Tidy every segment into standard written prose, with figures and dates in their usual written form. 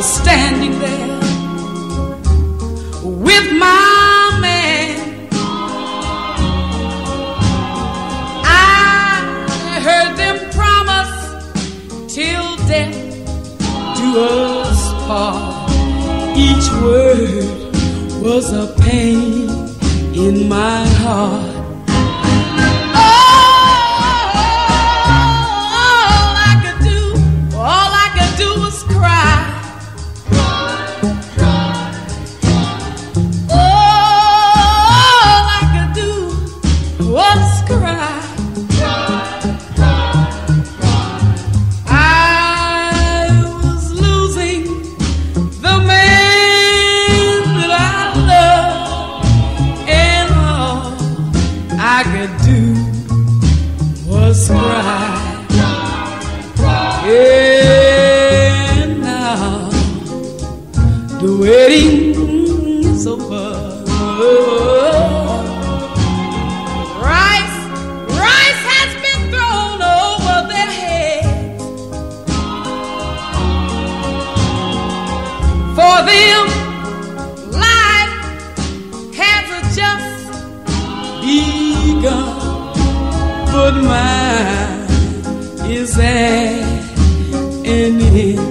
standing there with my man. I heard them promise till death do us part. Each word was a pain in my heart. Wedding's over. Rice has been thrown over their heads. For them, life has just begun, but mine is at an end.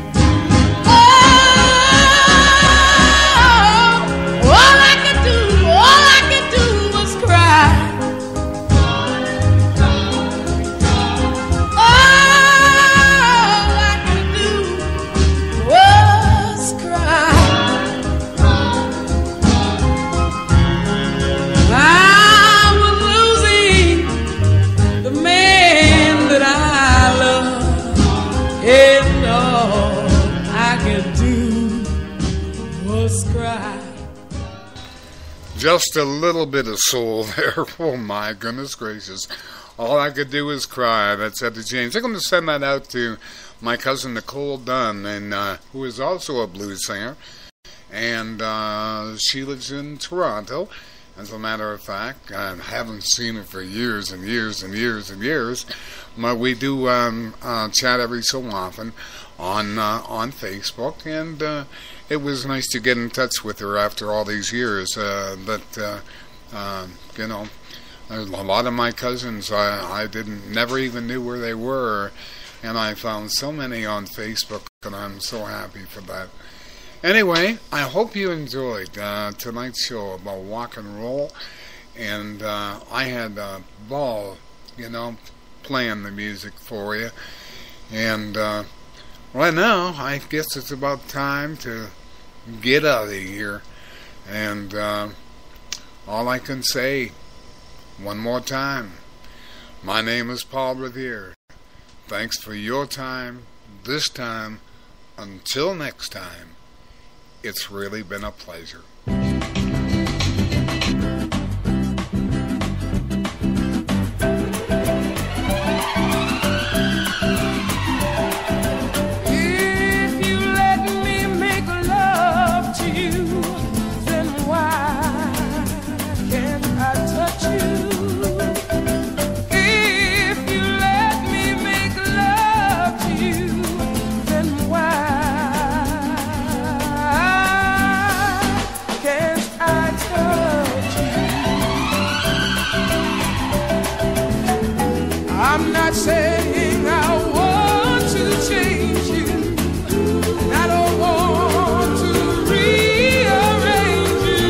Just a little bit of soul there. Oh my goodness gracious. All I could do was cry. That's Etta James. I'm going to send that out to my cousin Nicole Dunn, and who is also a blues singer. And she lives in Toronto. As a matter of fact, I haven't seen her for years and years and years and years. But we do chat every so often on Facebook, and it was nice to get in touch with her after all these years. You know, a lot of my cousins I never even knew where they were, and I found so many on Facebook, and I'm so happy for that. Anyway, I hope you enjoyed tonight's show about rock and roll, and I had a ball, you know, playing the music for you. And right now, I guess it's about time to get out of here. And all I can say, one more time, my name is Paul Revere. Thanks for your time, this time. Until next time, it's really been a pleasure. I'm not saying I want to change you, and I don't want to rearrange you.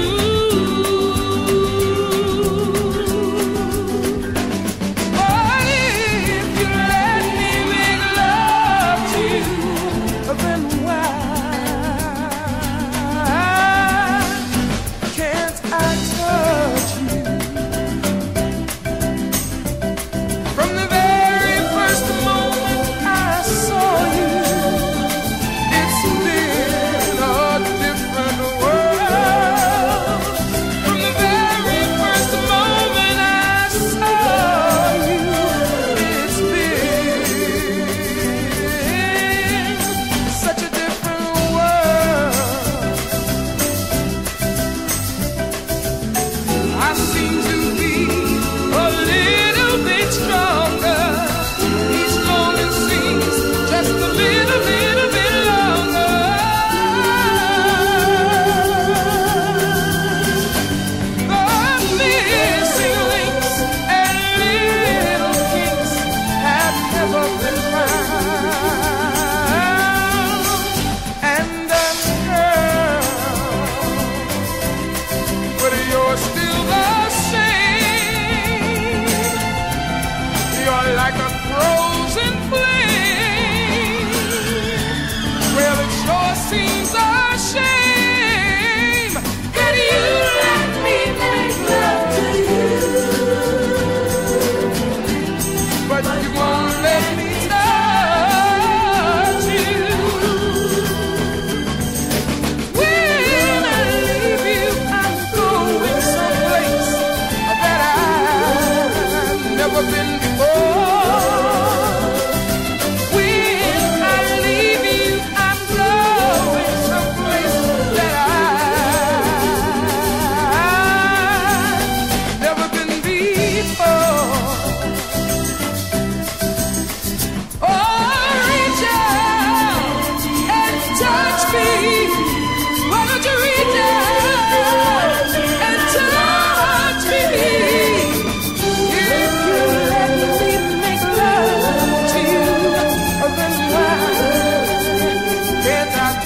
But if you let me make love to you, then why can't I touch you? From the very first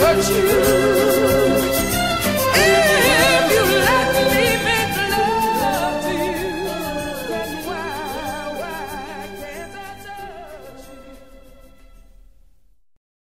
hurt you.